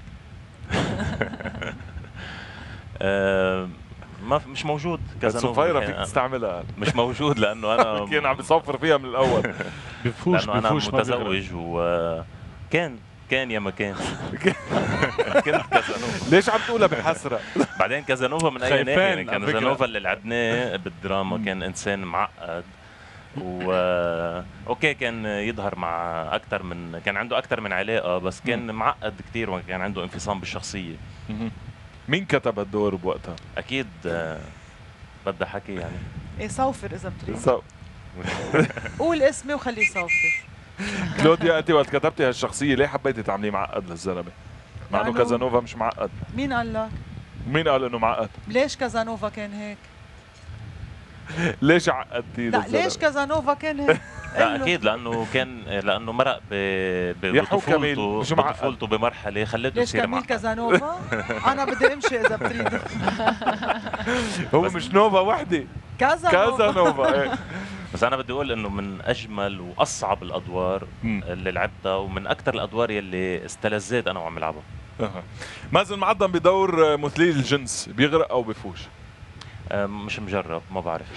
آه، ما في- مش موجود كازانوفا الصفايرة بالحقيقة. فيك تستعملها. مش موجود لانه انا كان عم بيصفر فيها من الاول. بفوش لانه انا بفوش ما بيغرق. متزوج وكان كان يا ما كان. كنت كازانوفا. ليش عم تقولها بحسرة؟ بعدين كازانوفا من اي خايفين ناحيه يعني على فكرة. كازانوفا اللي لعبناه بالدراما كان انسان معقد و اوكي كان يظهر مع اكثر من كان عنده اكثر من علاقه بس كان معقد كثير وكان عنده انفصام بالشخصيه. مين كتب الدور بوقتها؟ اكيد آه، بدها حكي يعني. ايه صوفر اذا بتريد. سو. قول اسمي وخليه يصوفر. كلوديا انت وقت كتبتي هالشخصية ليه حبيتي تعمليه معقد للزلمة؟ مع انه لأنه- كازانوفا مش معقد. مين قال لك؟ مين قال انه معقد؟ ليش كازانوفا كان هيك؟ ليش عقدتي لا للزلمة؟ ليش كازانوفا كان هيك؟ لا اكيد لانه كان لانه مرق ب- يحو كميل، بطفولته مش معقد. بطفولته بمرحله خلته ليش يصير كميل معقد. كازانوفا؟ انا بدي امشي اذا بتريد. هو مش نوفا وحده، كازانوفا. كازانوفا. إيه. بس انا بدي اقول انه من اجمل واصعب الادوار مم. اللي لعبتها ومن اكثر الادوار يلي استلذيت انا وعم لعبها. أها. مازن معظم بدور مثلي الجنس، بيغرق او بفوش؟ أه، مش مجرب، ما بعرف.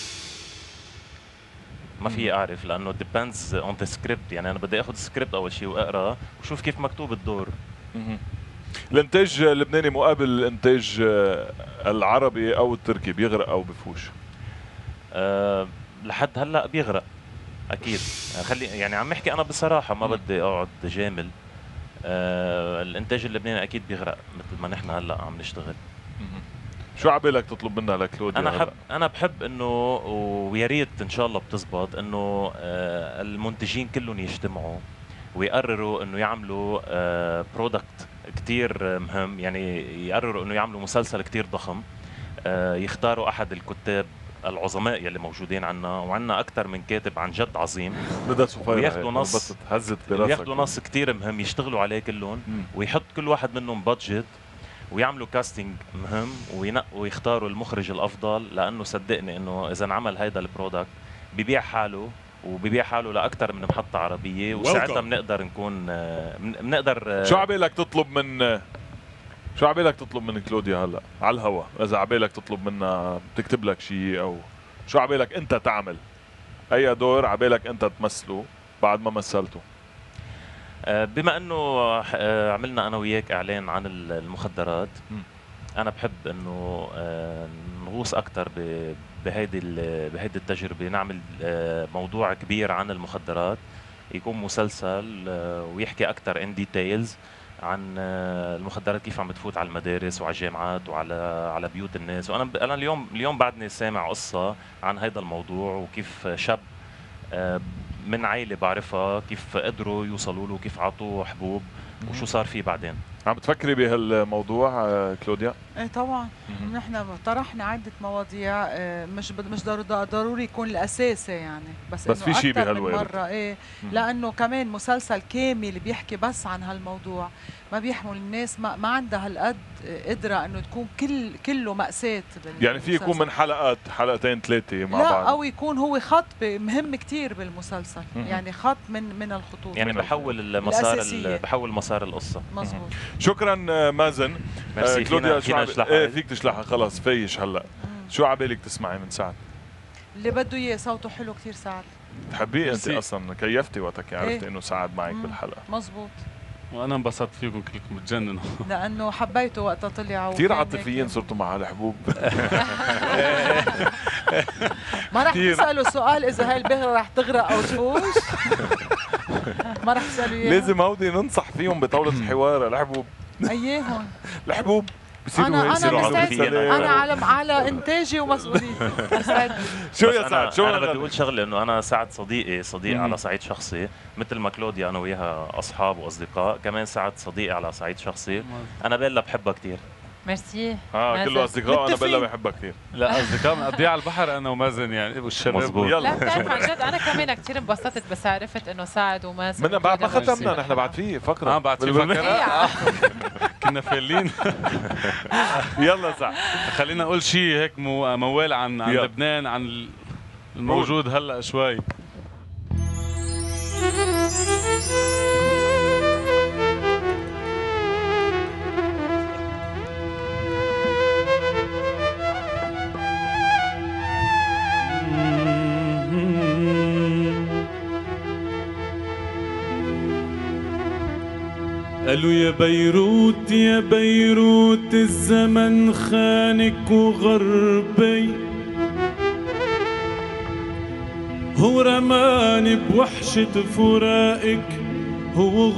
ما في اعرف لانه depends on the script، يعني انا بدي اخذ السكريبت اول شيء واقرا وشوف كيف مكتوب الدور. مهم. الانتاج اللبناني مقابل الانتاج العربي او التركي، بيغرق او بفوش؟ أه لحد هلا بيغرق اكيد. خلي يعني عم احكي انا بصراحه، ما بدي اقعد جامل. أه الانتاج اللبناني اكيد بيغرق مثل ما نحن هلا عم نشتغل. مهم. شو عبالك تطلب منها لكلوديا؟ انا هلأ؟ حب انا بحب انه ويا ريت ان شاء الله بتزبط انه آه، المنتجين كلهم يجتمعوا ويقرروا انه يعملوا برودكت كتير مهم، يعني يقرروا انه يعملوا مسلسل كتير ضخم. آه، يختاروا احد الكتاب العظماء يلي موجودين عنا، وعنا اكثر من كاتب عن جد عظيم، بدها صفيرة وياخدوا هيك، نص- بس هزت براسك. ياخذوا نص كتير مهم يشتغلوا عليه كلهم، مم. ويحط كل واحد منهم بادجت ويعملوا كاستنج مهم وينقوا ويختاروا المخرج الافضل، لانه صدقني انه اذا انعمل هيدا البرودكت ببيع حاله وببيع حاله لاكثر من محطه عربيه، وساعتها بنقدر نكون آه، بن- بنقدر آه، شو عبالك تطلب من شو عبالك تطلب من كلوديا هلا على الهوا؟ اذا عبالك تطلب منها تكتب لك شيء، او شو عبالك انت تعمل؟ اي دور عبالك انت تمثله بعد ما مثلته؟ آه، بما انه آه، عملنا انا وياك اعلان عن ال- المخدرات، مم. انا بحب انه آه، نغوص اكثر بهيدي ال- بهيدي التجربه، نعمل آه، موضوع كبير عن المخدرات، يكون مسلسل آه، ويحكي اكثر ان ديتيلز عن آه، المخدرات، كيف عم بتفوت على المدارس وعلى الجامعات وعلى على بيوت الناس. وانا ب- انا اليوم اليوم بعدني سامع قصه عن هذا الموضوع، وكيف شاب آه، من عائله بعرفها كيف قدروا يوصلوا له، كيف عطوه حبوب وشو صار فيه بعدين. عم بتفكري بهالموضوع آه، كلوديا؟ ايه طبعا، مهم. نحن طرحنا عده مواضيع، آه، مش بد- مش ضرو- ضروري يكون الاساسي يعني، بس بس إنه في شي أكتر من بهالوارد. مره ايه، مهم. لانه كمان مسلسل كامل بيحكي بس عن هالموضوع ما بيحمل الناس، ما, ما عندها هالقد قدره انه تكون كل كله مأساة بالمسلسل. يعني في يكون من حلقات حلقتين ثلاثه مع لا بعض؟ او يكون هو خط ب- مهم كتير بالمسلسل، مهم. يعني خط من من الخطوط يعني من بحول المسار الأساسية. ال- بحول مسار القصه. مظبوط. شكرا آه، مازن. ميرسي. كلوديا فينا شو فينا عب- نشلحها. ايه فيك تشلحها، خلص فيش هلا. مم. شو عبالك تسمعي من سعد؟ اللي بده اياه، صوته حلو كتير سعد. تحبيه انت ميرسي. اصلا، كيفتي وقتك عرفتي إيه. انه سعد معك مم. بالحلقه. مظبوط، وانا انبسطت فيكم كلكم، بتجننوا. لانه حبيته وقتها طلع كثير وكان عاطفيين هيك- صرتوا مع الحبوب. ما رح كتير. تسألوا سؤال إذا هاي البهرة رح تغرق أو تفوش؟ ما رح تسألوا إياه؟ لازم هودي ننصح فيهم بطاوله الحوار. الحبوب أياهم؟ الحبوب بصيروا أنا- هيك أنا بصيروا مستعد- عاطفيين. أنا على على إنتاجي ومسؤوليتي. مستعد. شو بس يا أنا سعد؟ شو انا بدي هالغد؟ اقول شغله، انه انا سعد صديقي صديق مم. على صعيد شخصي، مثل ما كلوديا انا وياها اصحاب واصدقاء، كمان سعد صديقي على صعيد شخصي. انا بيلا بحبها كثير. ميرسي. اه مازن. كله اصدقاء. انا متفقين. بلا بحبها كثير. لا اصدقاء بنقضيها على البحر انا ومازن يعني والشباب. مزبوط. يلا لا بتعرف عن جد انا كمان كثير انبسطت، بس عرفت انه سعد ومازن منا بعد ما وكلوديا ختمنا ميرسي. نحن بعد في فقره. اه بعد في بالبرنامج. إيه يا فكره عم. كنا فالين. يلا سعد. خلينا اقول شيء هيك مو- موال عن عن يلا. لبنان، عن الموجود هلا شوي. قالوا يا بيروت يا بيروت الزمن خانك وغربي، هو رماني بوحشة فراقك هو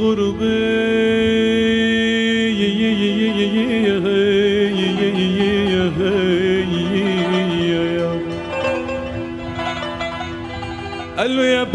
غربي. قال له يا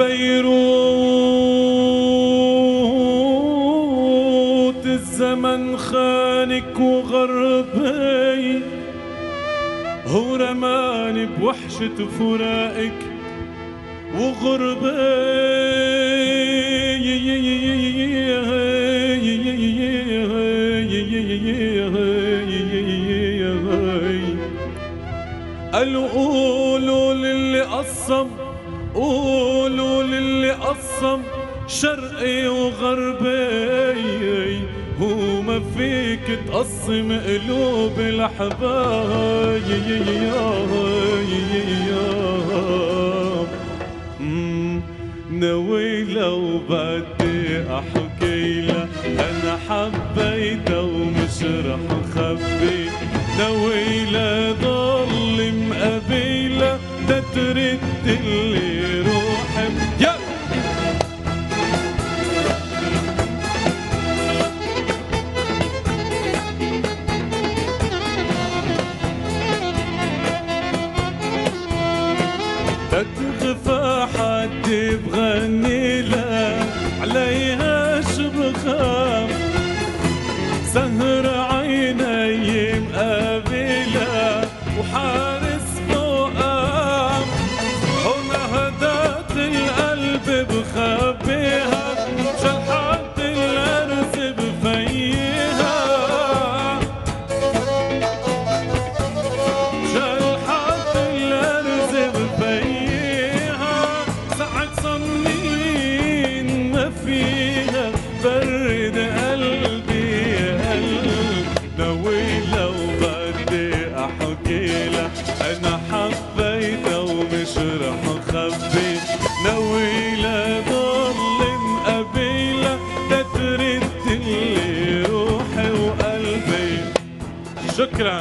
بيروت الزمن خانك وغربي، هو رماني بوحشة فراقك وغربي قالوا قولوا للي قصم قولوا للي قصم شرقي وغربي هو ما فيك تقسم قلوب الحبايب. ناوي لو بدي احكيلا انا حبيتها ومش رح اخبي، ناوي لا ضل مقابيلا تترد اللي روحي. يلا تتغفى حد بغني لا عليها شبخام سهر عيني مقابلة وحارس فوقام ونهدات القلب بخبيها شلحات الأرز بفيها شلحات الأرز بفيها ساعة صنين ما فيها برد قلبي قلب. ناوي لو بدي احكيلها انا حبيتها ومش رح اخبي، ناوي لا ضل مقابلها تترد اللي روحي وقلبي. شكرا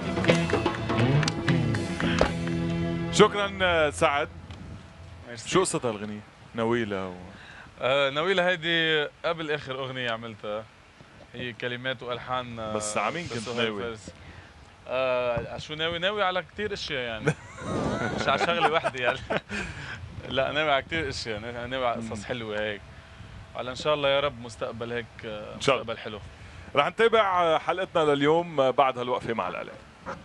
شكرا سعد. شو قصة هالغنية؟ نويلة و... آه نويلة هيدي قبل اخر اغنية عملتها، هي كلمات والحان. آه بس على مين كنت ناوي؟ آه شو ناوي؟ ناوي على كثير اشياء يعني مش على شغله وحده يعني. لا ناوي على كثير اشياء، ناوي على قصص حلوه هيك، على ان شاء الله يا رب مستقبل هيك آه مستقبل حلو. رح نتابع حلقتنا لليوم بعد هالوقفة مع الإعلان.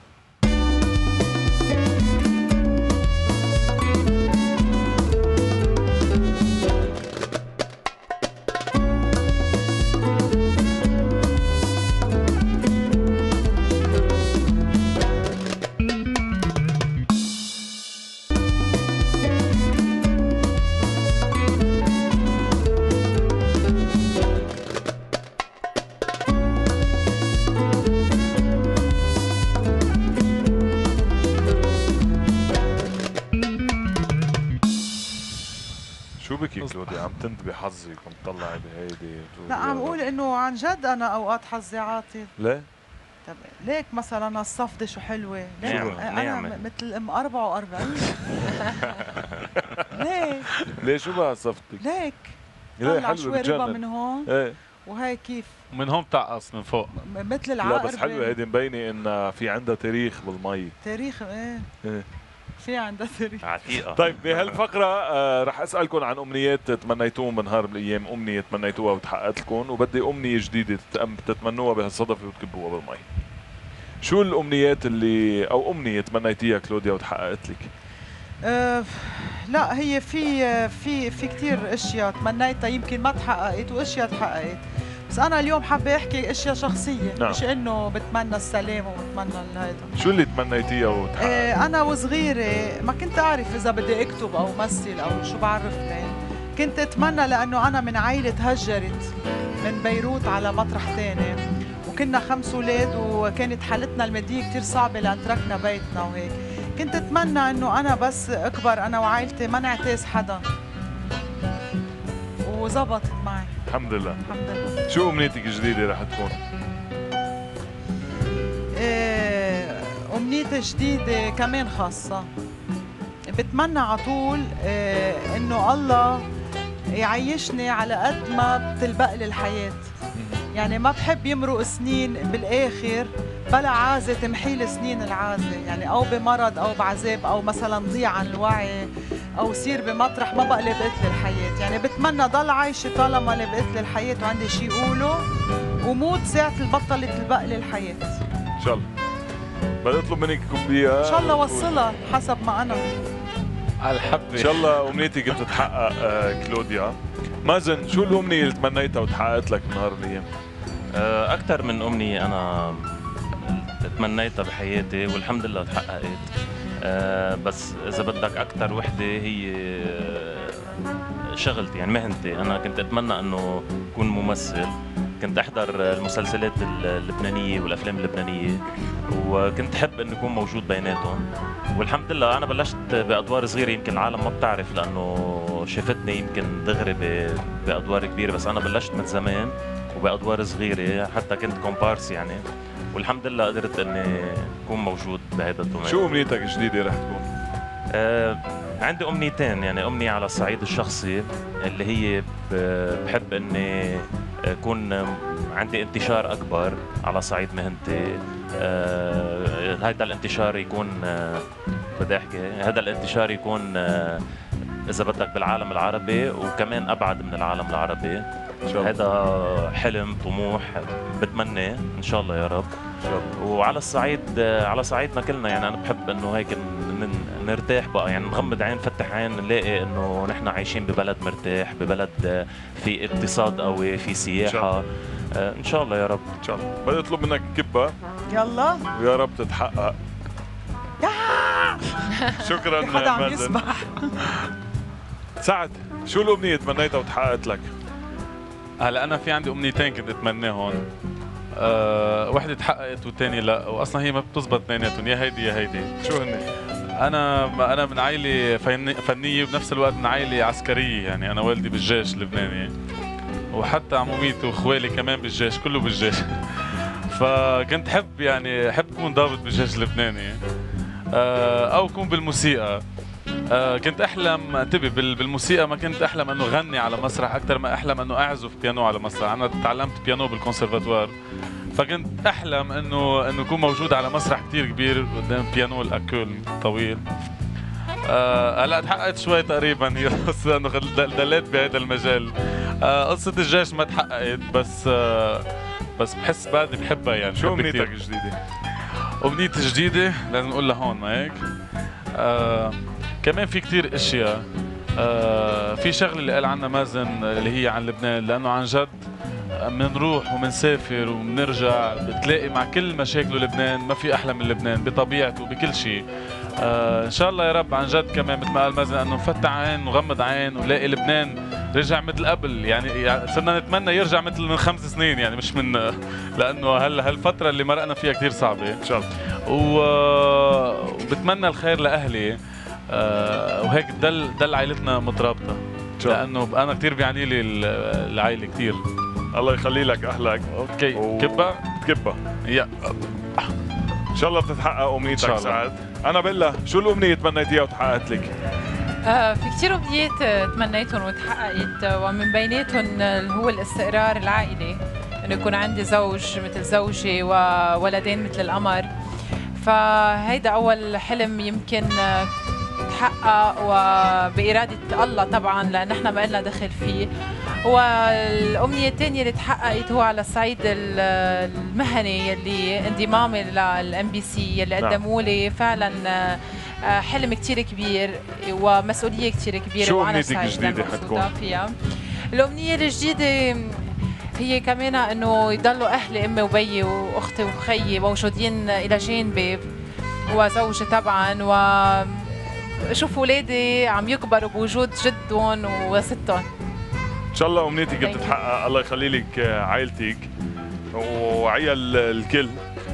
شو بكي كلوديا؟ عم تنتبه حظك وعم تطلعي بهيدي؟ لا عم اقول انه عن جد انا اوقات حظي عاطل. ليه؟ طب ليك مثلا الصفدة شو حلوة، ليك نعمة. انا نعمة. مثل ام أربعة وأربعين. ليك ليه شو بقى صفتك؟ ليك ليه طلع حلوة شوي ربا من بتجنن. هون ايه وهي كيف ومن هون بتعقص من فوق. م- مثل لا العقرب. بس حلوة هيدي مبينة إن في عندها تاريخ بالمي. تاريخ ايه إيه. في عندها تاريخ. عتيقة. طيب بهالفقرة آه رح أسألكم عن أمنيات تمنيتوهم بنهار من الأيام، أمنية تمنيتوها وتحققت لكم، وبدي أمنية جديدة تتم- تتمنوها بهالصدفة وتكبوها بالمي. شو الأمنيات اللي أو أمنية تمنيتيها كلوديا وتحققت لك؟ أه لا هي في في في كثير اشياء تمنيتها يمكن ما تحققت واشياء تحققت، بس انا اليوم حابه احكي اشياء شخصيه. نعم. مش انه بتمنى السلام وبتمنى هيدا. شو اللي تمنيتيها وتحققت؟ أه انا وصغيره ما كنت اعرف اذا بدي اكتب او مثل او شو بعرفني، كنت اتمنى لانه انا من عائله هجرت من بيروت على مطرح ثاني، وكنا خمس اولاد وكانت حالتنا الماديه كثير صعبه لان تركنا بيتنا وهيك. كنت اتمنى انه انا بس اكبر انا وعائلتي ما نعتاز حدا، وزبطت معي الحمد لله. الحمد لله. شو أمنيتك الجديدة رح تكون؟ إيه امنيتي جديده كمان خاصه، بتمنى على طول إيه انه الله يعيشني على قد ما بتلبق لي الحياه، يعني ما بحب يمرق سنين بالاخر بلا عازه تمحي لي سنين العازه، يعني او بمرض او بعذاب او مثلا ضيع عن الوعي او صير بمطرح ما بقى لبقت لي الحياه، يعني بتمنى ضل عايشه طالما لبقت لي الحياه وعندي شيء اقوله، وموت ساعه البطل تلبق لي الحياه. إن شاء الله. بدي أطلب منك كوبية ان شاء الله وصلها حسب ما انا. على الحبة. ان شاء الله امنيتك بتتحقق آه كلوديا. مازن شو الامنيه اللي تمنيتها وتحققت لك النهار الايام؟ اكثر من امنيه انا تمنيتها بحياتي والحمد لله تحققت. أه بس اذا بدك اكثر وحده هي شغلتي يعني مهنتي. انا كنت اتمنى انه اكون ممثل، كنت احضر المسلسلات اللبنانيه والافلام اللبنانيه وكنت احب انه اكون موجود بيناتهم. والحمد لله انا بلشت بادوار صغيره، يمكن العالم ما بتعرف لانه شافتني يمكن دغري بادوار كبيره، بس انا بلشت من زمان وبادوار صغيره، حتى كنت كومبارس يعني. والحمد لله قدرت اني اكون موجود بهذا الدومين. شو امنيتك الجديده رح تكون؟ آه عندي امنيتين، يعني امنيه على الصعيد الشخصي اللي هي بحب اني اكون عندي انتشار اكبر على صعيد مهنتي. آه هذا الانتشار يكون آه بدي احكي هذا الانتشار يكون آه اذا بدك بالعالم العربي وكمان ابعد من العالم العربي. هذا حلم طموح بتمنى ان شاء الله يا رب. وعلى الصعيد على صعيدنا كلنا يعني انا بحب انه هيك نرتاح بقى، يعني نغمض عين نفتح عين نلاقي انه نحن عايشين ببلد مرتاح، ببلد في اقتصاد قوي، في سياحه ان شاء الله يا رب. ان شاء الله. بدي اطلب منك كبه يلا ويا رب تتحقق. شكرا حدا عم مازن. يسبح. سعد شو الامنيه تمنيتها وتحققت لك؟ هلا انا في عندي امنيتين كنت اتمناهم. أه وحده تحققت والثانيه لا، واصلا هي ما بتزبط اثنيناتهم، يا هيدي يا هيدي. شو هن؟ انا انا من عائله فنيه وبنفس الوقت من عائله عسكريه، يعني انا والدي بالجيش اللبناني وحتى عموميتي واخوالي كمان بالجيش، كله بالجيش. فكنت حب يعني حب اكون ضابط بالجيش اللبناني أه او اكون بالموسيقى. آه كنت احلم انتبه بالموسيقى، ما كنت احلم انه غني على مسرح اكثر ما احلم انه اعزف بيانو على مسرح. انا تعلمت بيانو بالكونسرفاتوار، فكنت احلم انه انه اكون موجود على مسرح كثير كبير قدام بيانو الاكول طويل. آه هلا تحققت شوي تقريبا هي قصه انه دليت بهذا المجال. آه قصه الجيش ما تحققت، بس آه بس بحس بعدني بحبها يعني. شو امنيتك الجديده؟ امنيتي الجديده لازم نقول لهون ما هيك؟ آه كمان في كتير اشياء. آه في شغله اللي قال عنها مازن اللي هي عن لبنان، لانه عن جد بنروح وبنسافر وبنرجع بتلاقي مع كل مشاكله لبنان ما في احلى من لبنان بطبيعته بكل شيء. آه ان شاء الله يا رب عن جد كمان مثل ما قال مازن انه نفتح عين ونغمض عين ونلاقي لبنان رجع مثل قبل، يعني صرنا نتمنى يرجع مثل من خمس سنين يعني مش من لانه هلا هالفتره اللي مرقنا فيها كثير صعبه ان شاء الله. وبتمنى الخير لاهلي. آه وهيك دل دل عائلتنا مترابطه، لانه انا كثير بيعني لي العائله كثير. الله يخلي لك اهلك. اوكي و... كبه كبه يا ان شاء الله بتتحقق امنيتك سعد. انا بلا شو الامنيه تمنيتيها وتحققت لك؟ آه في كثير امنيات تمنيتهم وتحققت، ومن بيناتهم هو الاستقرار العائلي، انه يكون عندي زوج مثل زوجي وولدين مثل القمر. فهيدا اول حلم يمكن تحقق وبإرادة الله طبعا، لأن احنا ما لنا دخل فيه. والأمنية الثانية اللي تحققت هو على الصعيد المهني، اللي انضمامي للام بي سي اللي قدموا لي فعلا حلم كثير كبير ومسؤولية كثير كبيرة. شو أمنيتك الجديدة حتكون؟ فيها الأمنية الجديدة هي كمان انه يضلوا اهلي امي وبيي واختي وخيي موجودين الى جانبي، وزوجي طبعا، وشوف اولادي عم يكبروا بوجود جدهم وستهم. ان شاء الله امنيتك بتتحقق. الله يخلي لك عائلتك وعيال الكل.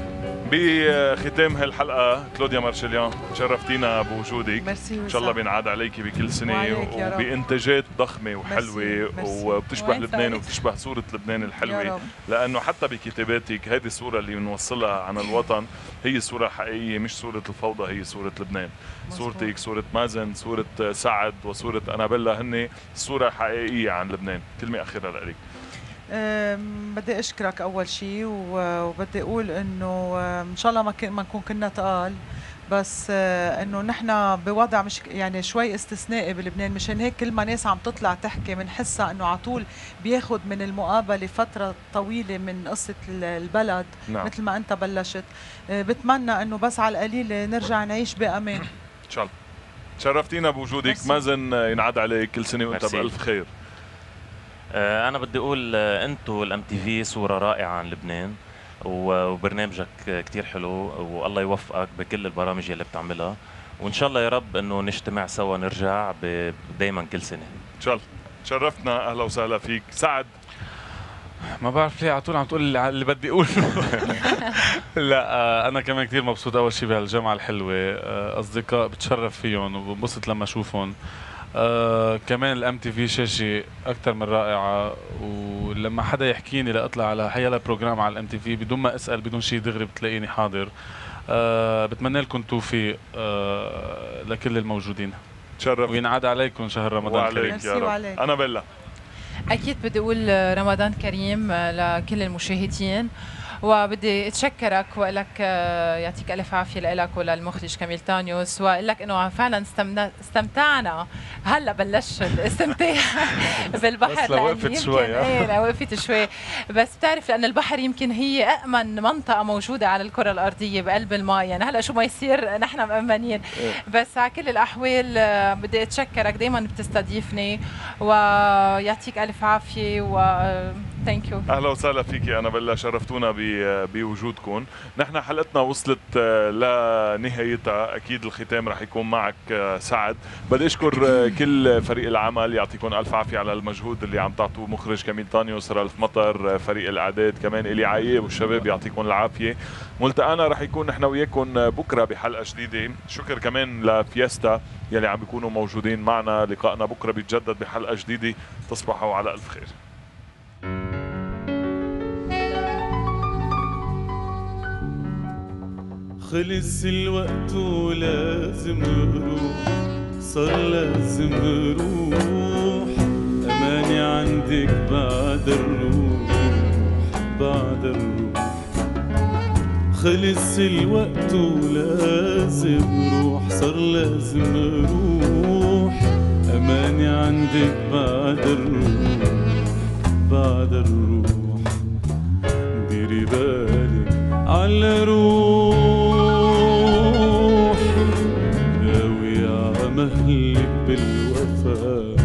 بختام هالحلقه كلوديا مارشليان شرفتينا بوجودك. ميرسي. ان شاء الله بينعاد عليكي بكل سنه وبانتاجات ضخمه وحلوه. ميرسي. ميرسي. وبتشبه لبنان وبتشبه صوره لبنان الحلوه، لانه حتى بكتاباتك هذه الصوره اللي بنوصلها عن الوطن هي الصوره الحقيقيه، مش صوره الفوضى، هي صوره لبنان. مزبوط. صورتك، صوره مازن، صوره سعد وصوره انابيلا هن الصوره الحقيقيه عن لبنان. كلمه اخيره لك. بدي اشكرك اول شيء، وبدي اقول انه ان شاء الله ما ما نكون كنا تقال، بس انه نحن بوضع مش يعني شوي استثنائي بلبنان. مشان هيك كل ما ناس عم تطلع تحكي بنحسها انه على طول بياخذ من المقابله فتره طويله من قصه البلد. نعم. مثل ما انت بلشت. بتمنى انه بس على القليل نرجع نعيش بامان ان شاء الله. شرفتينا بوجودك، مازن ينعاد عليك كل سنه وانت ميرسي. بالف خير. آه، انا بدي اقول آه، انتو الام تي في صوره رائعه عن لبنان، و- وبرنامجك كتير حلو، والله يوفقك بكل البرامج اللي بتعملها، وان شاء الله يا رب انه نجتمع سوا نرجع دائما كل سنه ان شاء الله. شرفتنا، اهلا وسهلا فيك. سعد، ما بعرف ليه على طول عم تقول اللي, اللي بدي اقوله. لا آه، انا كمان كثير مبسوط اول شيء بهالجامعه الحلوه، آه، اصدقاء بتشرف فيهم وبنبسط لما اشوفهم. آه كمان الام تي في شاشه اكثر من رائعه، ولما حدا يحكيني لاطلع على حيلا بروجرام على الام تي في بدون ما اسال بدون شيء دغري بتلاقيني حاضر. آه بتمنى لكم توفيق آه لكل الموجودين، تشرف وينعاد عليكم شهر رمضان كريم. وعليك يا رب. انا بلا اكيد بدي اقول رمضان كريم لكل المشاهدين، وبدي اتشكرك واقول لك يعطيك الف عافيه لك وللمخرج كميل تانيوس، واقول لك انه فعلا استمنا استمتعنا. هلا بلش الاستمتاع بالبحر، بس لو وقفت شوي. ايه لو وقفت شوي، بس بتعرف لان البحر يمكن هي امن منطقه موجوده على الكره الارضيه بقلب الماء، يعني هلا شو ما يصير نحن مأمنين. بس على كل الاحوال بدي اتشكرك، دائما بتستضيفني ويعطيك الف عافيه و ثانك يو. اهلا وسهلا فيكي انا بلا، شرفتونا بوجودكم. نحن حلقتنا وصلت لنهايتها، اكيد الختام رح يكون معك سعد. بدي اشكر كل فريق العمل، يعطيكم الف عافيه على المجهود اللي عم تعطوه، مخرج كميل تانيوس، رالف مطر، فريق الاعداد كمان الي عايب والشباب، يعطيكم العافيه. ملتقانا رح يكون نحن وياكم بكره بحلقه جديده. شكر كمان لفيستا يلي عم بيكونوا موجودين معنا. لقائنا بكره بيتجدد بحلقه جديده، تصبحوا على الف خير. خلص الوقت ولازم نروح، صار لازم نروح، أماني عندك بعد الروح، بعد الروح. خلص الوقت ولازم نروح، صار لازم نروح، أماني عندك بعد الروح، بعد الروح. ديري بالك على روحي، ناوي عمهلك بالوفا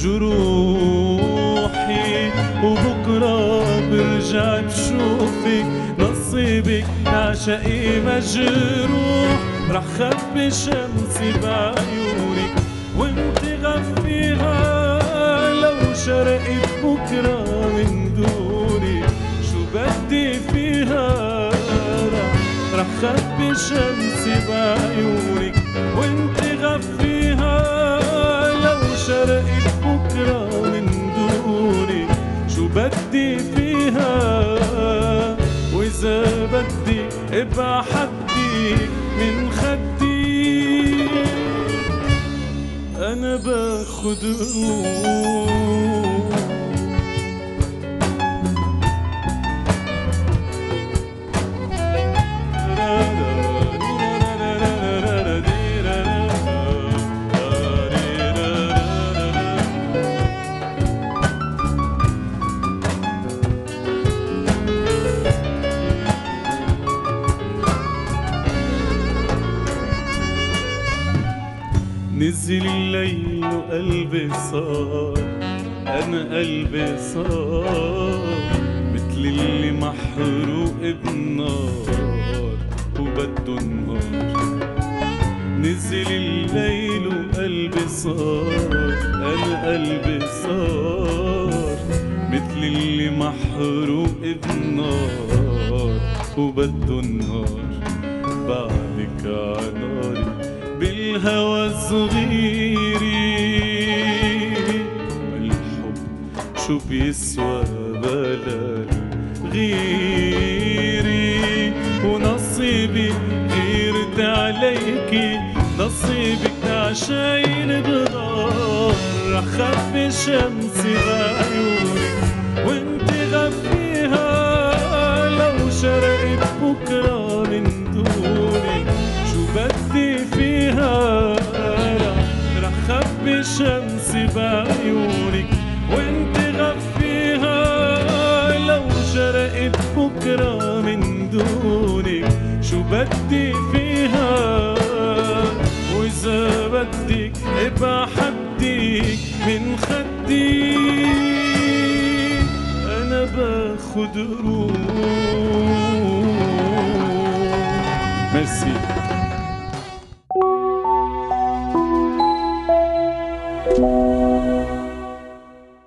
جروحي، وبكرة برجع بشوفك نصيبك عشقي مجروح. رح خبي شمسي بعيونك وانت غفيها، لو شرقت بكرة من دوني شو بدي فيها. رح خبي شمسي بعيونك وانت غفيها، لو شرقت بكرة من دوني شو بدي فيها. واذا بدي ابقى حدي من خدي، انا باخد روح. نزل الليل وقلبي صار، أنا قلبي صار مثل اللي محروق بنار وبده النار. نزل الليل وقلبي صار، أنا قلبي صار مثل اللي محروق بنار وبده النار. بعدك عناري بالهوى صغيري، الحب شو بيسوى بلا غيري. ونصيبي غيرت عليكي، نصيبك عشاين بغار. رح خبي شمسي بعيونك وانت غفيها، لو شرقت بكرة من دوني شو بدي فيها. رح خبي شمسي بعيونك وانت غفيها، لو شرقت بكرة من دونك شو بدي فيها. واذا بدك بحديك من خدي انا باخد روح. ميرسي.